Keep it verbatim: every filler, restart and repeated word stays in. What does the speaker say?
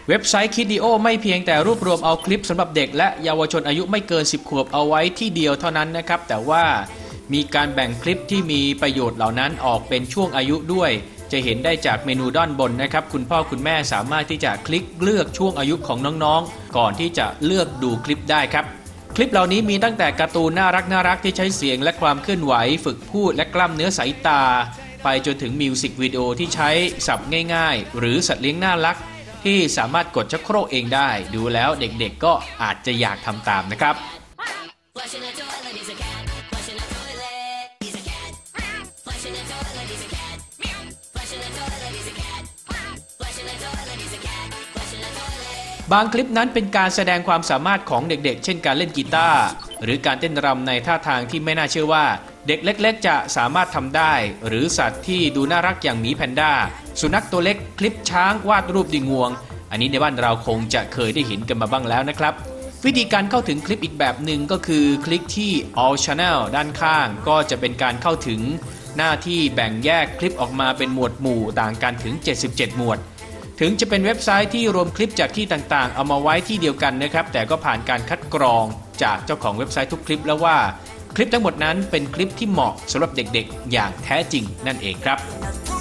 เว็บไซต์ Kidio ไม่เพียงแต่รวบรวมเอาคลิปสำหรับเด็กและเยาวชนอายุไม่เกินสิบขวบเอาไว้ที่เดียวเท่านั้นนะครับแต่ว่ามีการแบ่งคลิปที่มีประโยชน์เหล่านั้นออกเป็นช่วงอายุด้วยจะเห็นได้จากเมนูด้านบนนะครับคุณพ่อคุณแม่สามารถที่จะคลิกเลือกช่วงอายุของน้องๆก่อนที่จะเลือกดูคลิปได้ครับคลิปเหล่านี้มีตั้งแต่การ์ตูนน่ารักน่ารักที่ใช้เสียงและความเคลื่อนไหวฝึกพูดและกล้ามเนื้อสายตาไปจนถึงมิวสิกวิดีโอที่ใช้ศัพท์ง่ายๆหรือสัตว์เลี้ยงน่ารักที่สามารถกดชักโครกเองได้ดูแล้วเด็กๆก็อาจจะอยากทำตามนะครับบางคลิปนั้นเป็นการแสดงความสามารถของเด็กๆเช่นการเล่นกีตาร์หรือการเต้นรำในท่าทางที่ไม่น่าเชื่อว่าเด็กเล็กๆจะสามารถทำได้หรือสัตว์ที่ดูน่ารักอย่างหมีแพนด้าสุนัขตัวเล็กคลิปช้างวาดรูปดิงวงอันนี้ในบ้านเราคงจะเคยได้เห็นกันมาบ้างแล้วนะครับวิธีการเข้าถึงคลิปอีกแบบหนึ่งก็คือคลิกที่ All Channel ด้านข้างก็จะเป็นการเข้าถึงหน้าที่แบ่งแยกคลิปออกมาเป็นหมวดหมู่ต่างกันถึงเจ็ดสิบเจ็ดหมวดถึงจะเป็นเว็บไซต์ที่รวมคลิปจากที่ต่างๆเอามาไว้ที่เดียวกันนะครับแต่ก็ผ่านการคัดกรองจากเจ้าของเว็บไซต์ทุกคลิปแล้วว่าคลิปทั้งหมดนั้นเป็นคลิปที่เหมาะสำหรับเด็กๆอย่างแท้จริงนั่นเองครับ